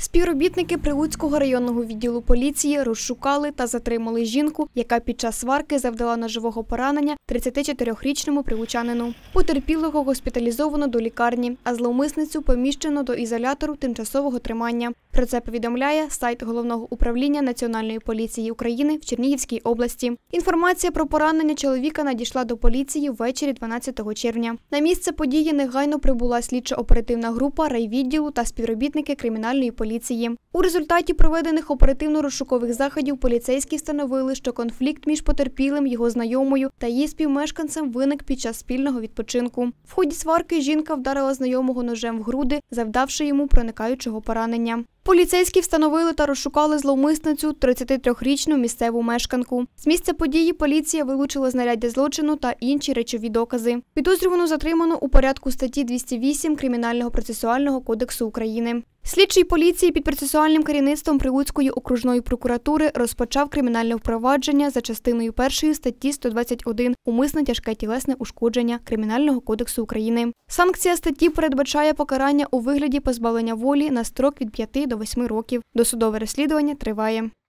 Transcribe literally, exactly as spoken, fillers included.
Співробітники Прилуцького районного відділу поліції розшукали та затримали жінку, яка під час сварки завдала ножового поранення тридцятичотирирічному прилучанину. Потерпілого госпіталізовано до лікарні, а зловмисницю поміщено до ізолятору тимчасового тримання. Про це повідомляє сайт Головного управління Національної поліції України в Чернігівській області. Інформація про поранення чоловіка надійшла до поліції ввечері дванадцятого червня. На місце події негайно прибула слідчо-оперативна група райвідділу та співробітники кримінальної поліції. У результаті проведених оперативно-розшукових заходів поліцейські встановили, що конфлікт між потерпілим, його знайомою та її співмешканцем виник під час спільного відпочинку. В ході сварки жінка вдарила знайомого ножем в груди, завдавши йому проникаючого поранення. Поліцейські встановили та розшукали зловмисницю тридцятитрирічну місцеву мешканку. З місця події поліція вилучила знаряддя злочину та інші речові докази. Підозрювану затримано у порядку статті двісті вісім Кримінального процесуального кодексу України. Слідчий поліції під процесуальним керівництвом Прилуцької окружної прокуратури розпочав кримінальне впровадження за частиною першої статті сто двадцять один «Умисне тяжке тілесне ушкодження» Кримінального кодексу України. Санкція статті передбачає покарання у вигляді позбавлення волі на строк від п'яти до восьми років. Досудове розслідування триває.